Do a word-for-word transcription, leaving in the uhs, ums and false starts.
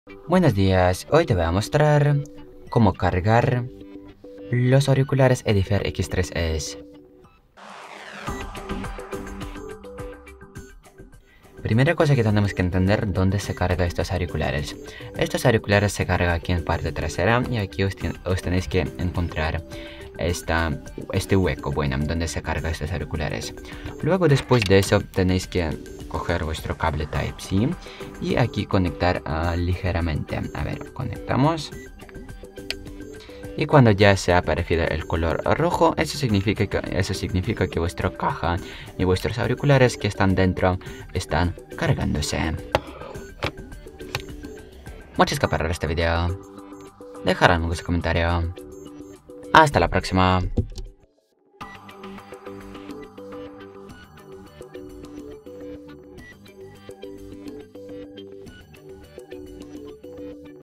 Buenos días, hoy te voy a mostrar cómo cargar los auriculares Edifier X tres S. Primera cosa que tenemos que entender dónde se carga estos auriculares. Estos auriculares se cargan aquí en parte trasera y aquí os, os tenéis que encontrar esta, este hueco, bueno, donde se cargan estos auriculares. Luego después de eso tenéis que coger vuestro cable Type-C y aquí conectar uh, ligeramente. A ver, conectamos. Y cuando ya se ha aparecido el color rojo, eso significa que, eso significa que vuestra caja y vuestros auriculares que están dentro están cargándose. Muchas gracias por ver este video. Dejarán un comentario. Hasta la próxima.